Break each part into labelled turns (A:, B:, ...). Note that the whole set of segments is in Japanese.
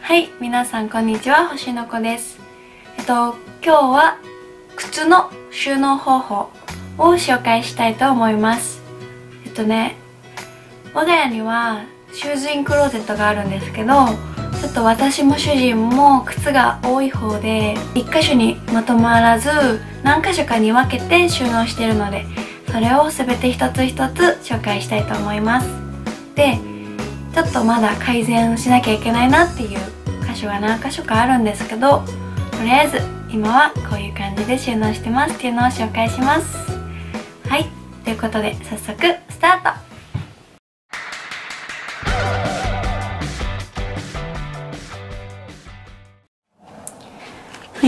A: はい、皆さんこんにちは、星の子です。今日は靴の収納方法を紹介したいと思います。我が家にはシューズインクローゼットがあるんですけど、ちょっと私も主人も靴が多い方で一箇所にまとまらず何箇所かに分けて収納しているので、それを全て一つ一つ紹介したいと思います。で、ちょっとまだ改善しなきゃいけないなっていう箇所が何箇所かあるんですけど、とりあえず今はこういう感じで収納してますっていうのを紹介します。はい、ということで早速スタート。はい、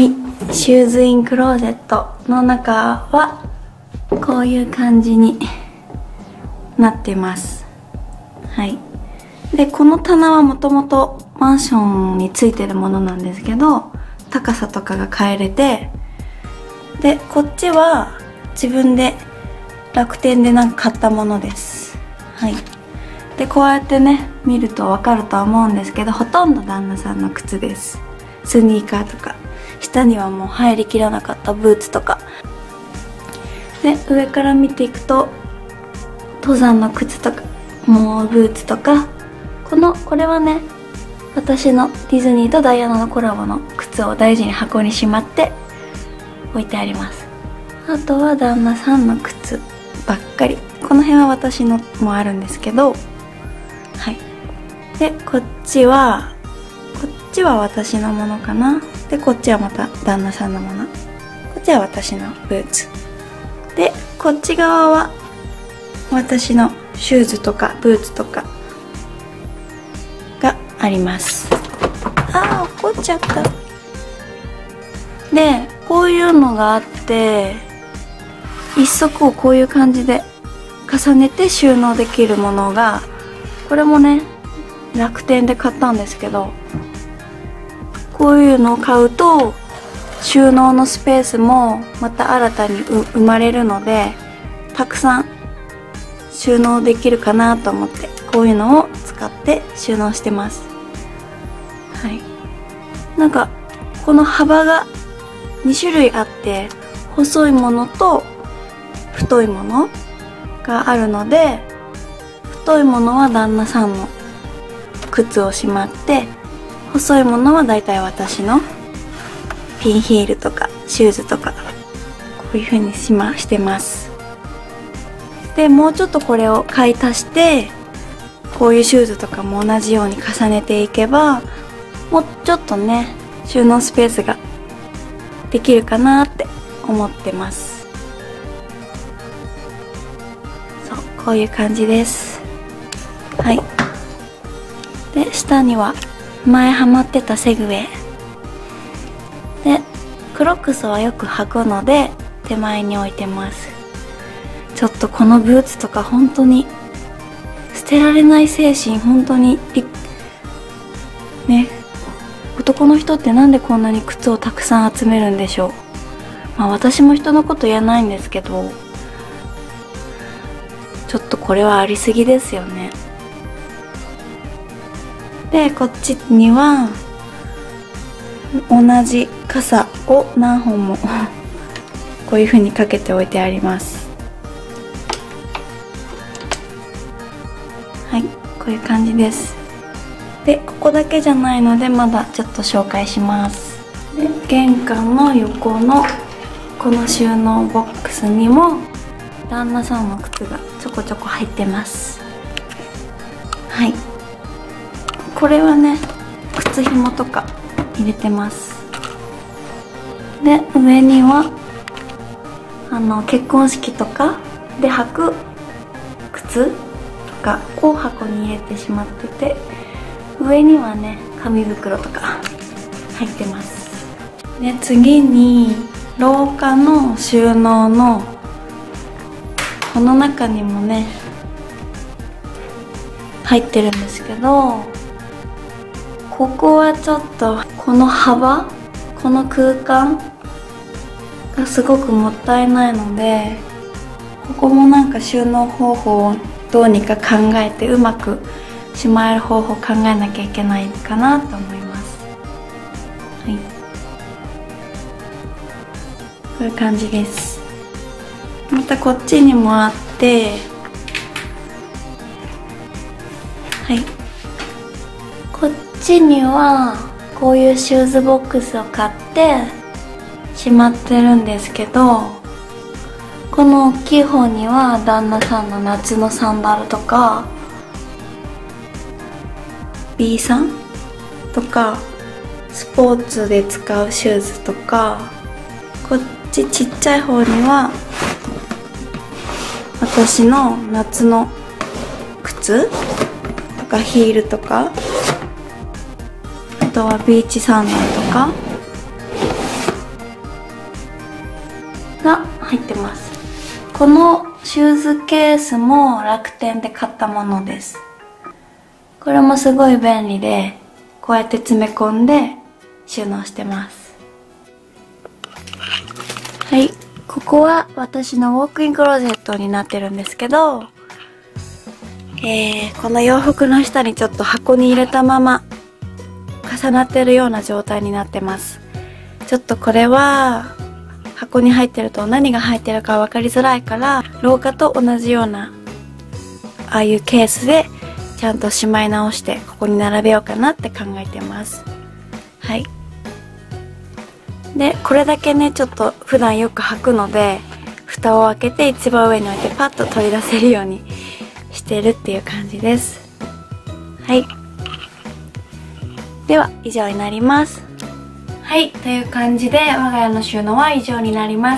A: シューズインクローゼットの中はこういう感じになってます。はい。で、この棚はもともとマンションについてるものなんですけど、高さとかが変えれて、で、こっちは自分で楽天でなんか買ったものです。はい。で、こうやってね、見るとわかるとは思うんですけど、ほとんど旦那さんの靴です。スニーカーとか、下にはもう入りきらなかったブーツとか。で、上から見ていくと、登山の靴とか、もうブーツとか、これはね、私のディズニーとダイアナのコラボの靴を大事に箱にしまって置いてあります。あとは旦那さんの靴ばっかり。この辺は私のもあるんですけど、はい。で、こっちは私のものかな。で、こっちはまた旦那さんのもの。こっちは私のブーツ。で、こっち側は私のシューズとかブーツとかがあります。あー、落っこっちゃった。で、こういうのがあって、一足をこういう感じで重ねて収納できるものが、これもね、楽天で買ったんですけど、こういうのを買うと収納のスペースもまた新たに生まれるので、たくさん収納できるかなと思って、こういうのを使って収納してます。はい。なんかこの幅が2種類あって、細いものと太いものがあるので、太いものは旦那さんの靴をしまって、細いものはだいたい私のピンヒールとかシューズとか、こういう風にしてます。で、もうちょっとこれを買い足して、こういうシューズとかも同じように重ねていけば、もうちょっとね、収納スペースができるかなって思ってます。そう、こういう感じです。はい。で、下には前ハマってたセグウェイ。で、クロックスはよく履くので手前に置いてます。ちょっとこのブーツとか本当に捨てられない精神、本当にね、男の人ってなんでこんなに靴をたくさん集めるんでしょう。まあ私も人のこと言えないんですけど、ちょっとこれはありすぎですよね。で、こっちには同じ傘を何本もこういう風にかけておいてあります。はい、こういう感じです。で、ここだけじゃないのでまだちょっと紹介します。で、玄関の横のこの収納ボックスにも旦那さんの靴がちょこちょこ入ってます。はい。これはね、靴ひもとか入れてます。で、上には結婚式とかで履く靴とかを箱に入れてしまってて、上にはね、紙袋とか入ってます。で、次に廊下の収納のこの中にもね入ってるんですけど、ここはちょっとこの幅、この空間がすごくもったいないので、ここもなんか収納方法をどうにか考えて、うまくしまえる方法を考えなきゃいけないかなと思います。 ういう感じです。またこっちにもあって、はい、こっちにはこういうシューズボックスを買ってしまってるんですけど、この大きい方には旦那さんの夏のサンダルとか B さんとかスポーツで使うシューズとか、こっちちっちゃい方には私の夏の靴とかヒールとか、あとはビーチサンダルとかが入ってます。このシューズケースも楽天で買ったものです。これもすごい便利で、こうやって詰め込んで収納してます。はい、ここは私のウォークインクローゼットになってるんですけど、この洋服の下にちょっと箱に入れたまま重なってるような状態になってます。ちょっとこれは箱に入ってると何が入ってるか分かりづらいから、廊下と同じようなああいうケースでちゃんとしまい直してここに並べようかなって考えてます。はい。でこれだけねちょっと普段よく履くので、蓋を開けて一番上に置いてパッと取り出せるようにしてるっていう感じです。はい、では以上になります。はい、という感じで我が家の収納は以上になります。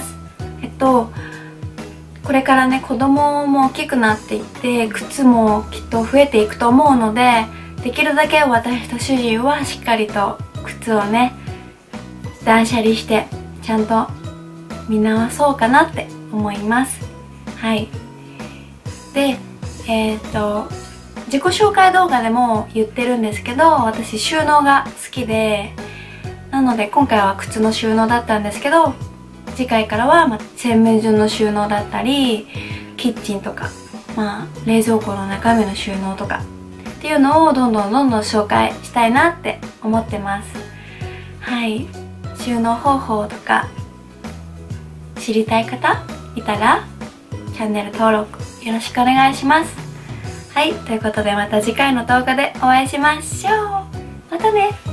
A: これからね子供も大きくなっていって靴もきっと増えていくと思うので、できるだけ私と主人はしっかりと靴をね断捨離してちゃんと見直そうかなって思います。はい。で自己紹介動画でも言ってるんですけど、私収納が好きで、なので今回は靴の収納だったんですけど、次回からは洗面所の収納だったりキッチンとか、冷蔵庫の中身の収納とかっていうのをどんどん紹介したいなって思ってます。はい、収納方法とか知りたい方いたらチャンネル登録よろしくお願いします。はい、ということでまた次回の動画でお会いしましょう。またね。